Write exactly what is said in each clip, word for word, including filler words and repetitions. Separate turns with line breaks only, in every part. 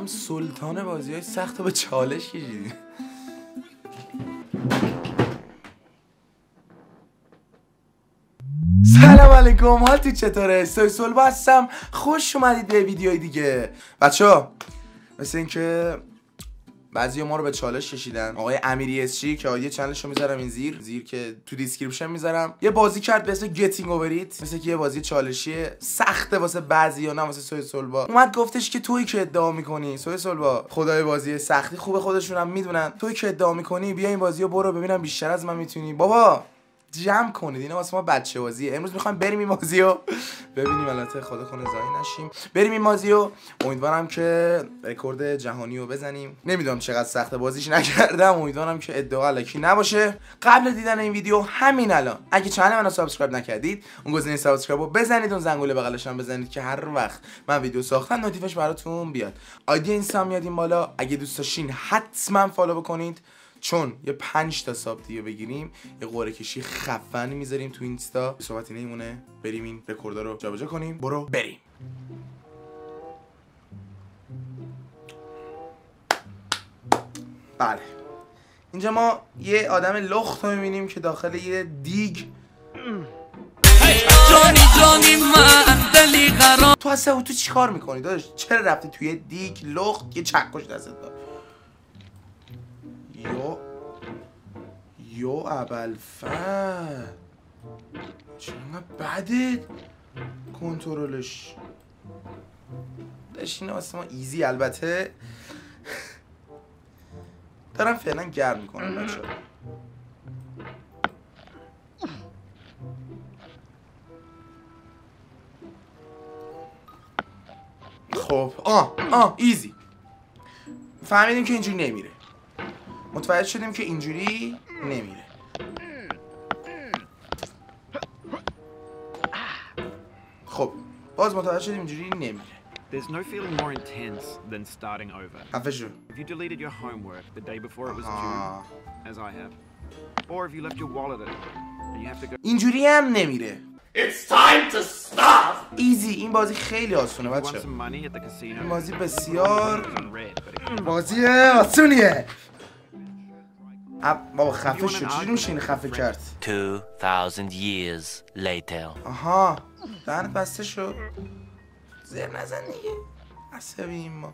سلطان بازی های سخت به چالش کشیدیم. سلام علیکم، حالتون چطوره؟ سویسولبا هستم، خوش اومدید به ویدیوی دیگه. بچه‌ها مثل اینکه بعضی ما رو به چالش کشیدن. آقای امیری اسچی که یه چنلش رو میذارم این زیر زیر که تو دیسکریپشن میذارم، یه بازی کرد به اسم گتینگ اووریت، مثل که یه بازی چالشی سخته واسه بعضیا، نه واسه سویسولبا. اومد گفتش که تویی که ادعا میکنی سویسولبا خدای بازی سختی خوبه، خودشون هم میدونن، تویی که ادعا میکنی بیا این بازی رو برو ببینم بیشتر از من میتونی. بابا جمع کنید، اینا واسه ما بچه بازیه. امروز میخوایم بریم این بازی رو ببینیم، البته خدا کنه زایی نشیم. بریم این بازی رو، امیدوارم که رکورد جهانی رو بزنیم. نمیدونم چقدر سخت بازیش نکردم، امیدوارم که ادعا الکی نباشه. قبل دیدن این ویدیو همین الان اگه چنل منو سابسکرایب نکردید اون گزینه سابسکرایب رو بزنید، اون زنگوله بغلش هم بزنید که هر وقت من ویدیو ساختم نوتیفیکیشن براتون بیاد. آیدی اینستا میاد این بالا، اگه دوست داشتین حتما فالو بکنید، چون یه پنج تا ساب دیگه بگیریم یه قرعه کشی خفن میذاریم تو اینستا. صحبتی نمیمونه، بریم این رکوردا رو جابجا کنیم. برو بریم. بله، اینجا ما یه آدم لخت رو میبینیم که داخل یه دیگ. جانی جانی من دلی قرار. تو اصلا تو چی کار میکنی داداش؟ چرا رفتی توی دیگ لخت یه چکش دستت دار؟ یو یو ابلفر چقدر بده کنترلش. داشت اینه واسه ما ایزی. البته دارم فعلا گرم میکنم بچه. خب آه آه ایزی. فهمیدیم که اینجوری نمیره، متوجه شدیم که اینجوری نمیره. خب باز متوجه شدیم اینجوری نمیره.
There's no feeling more intense than starting over. If you deleted your homework the day before it was due, as I have, or if you left your wallet at home and you have to go.
اینجوری هم نمیره. It's time to stop. ایزی. این بازی خیلی آسونه بچه. این بازی بسیار بازی آسونیه. بابا خفه شد. چجوری میشه این خفه کرد؟
two thousand years later.
آها دهنت بسته شد. زیر نزن دیگه، عصبیم ما.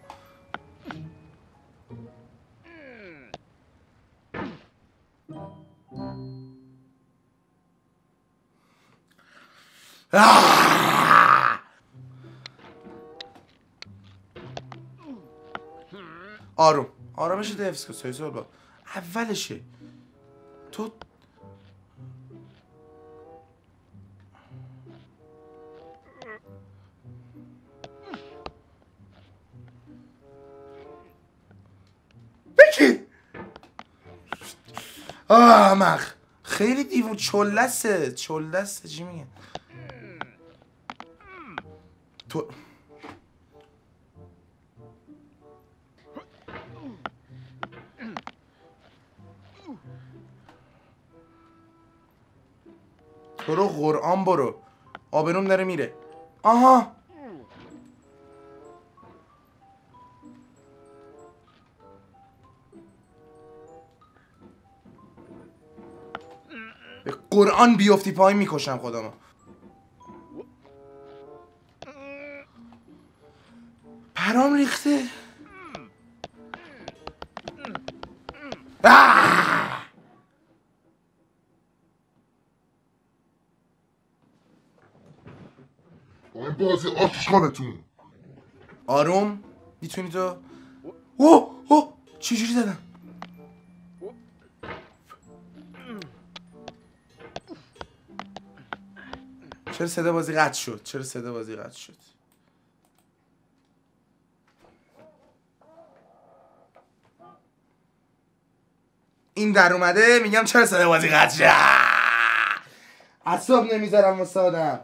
آروم آرامش ده حفظ کن سویسولبا. اولشه تو بکی. آه مخ خیلی دیوون چلسه چلسه چی میگه تو؟ برو قرآن برو، آبروم داره میره. آها به قرآن بیفتی پای میکشم خودمو. پرام ریخته.
این بازی آتشخانتون.
آروم میتونی تو. اوه اوه چجوری زدم؟ چرا صدا بازی قطع شد؟ چرا صدا بازی قطع شد؟ این در اومده میگم چرا صدا بازی قطع شد؟ اعصاب نمیذارم واسه آدم.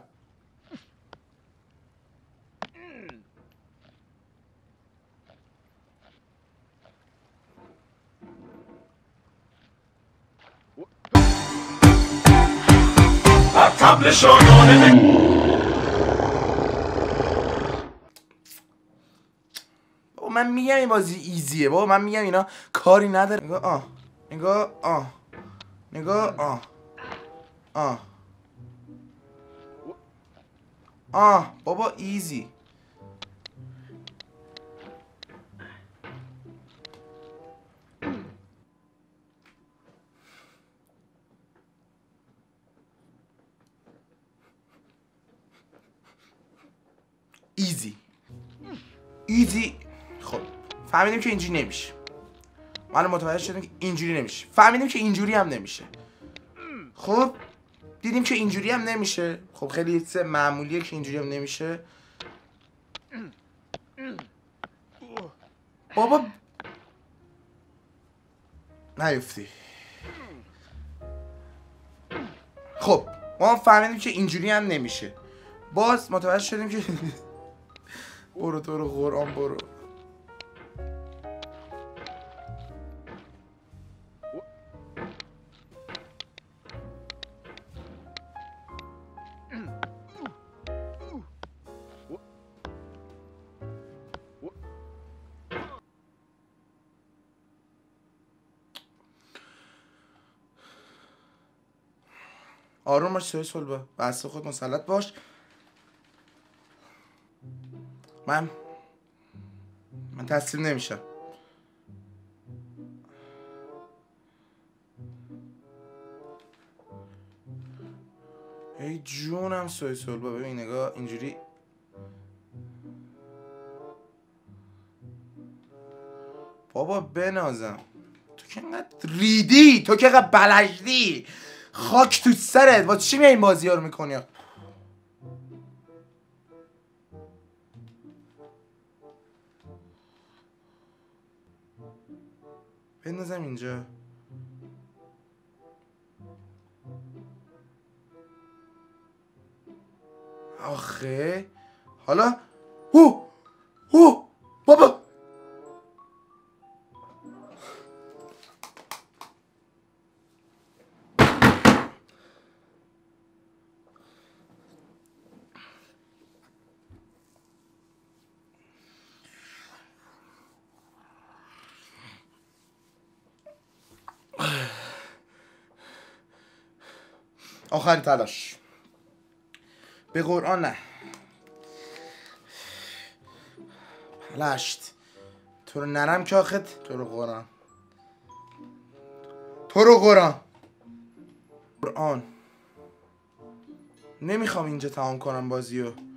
من من میگم این بازی ایزیه بابا، من میگم اینا کاری نداره. نگاه آه نگاه آه نگاه آه آه آه بابا ایزی. ایزی ایزی. خب فهمیدیم که اینجوری نمیشه. من متوجه شدم که اینجوری نمیشه. فهمیدیم که اینجوری هم نمیشه. خب دیدیم که اینجوری هم نمیشه. خب خیلی چیز معمولیه که اینجوری هم نمیشه. بابا نیفتی. خب ما فهمیدیم که اینجوری هم نمیشه. باز متوجه شدیم که برو تو رو قرآن برو. آروم باش سوی صلبه، بسته خود مسلط باش. من من تسلیم نمیشم. ای جونم سوی صلبه. ببین نگاه اینجوری بابا بنازم. تو که انقدر ریدی، تو که انقدر بلجدی، خاک تو سرت. واسه چی میای این بازی ها رو میکنی؟ بندازم اینجا. آخه حالا هو هو بابا آخرین تلاش. به قرآن نه. پلشت تو رو نرم که آخت. تو رو قرآن تو رو قرآن قرآن نمیخوام اینجا تمام کنم بازیو.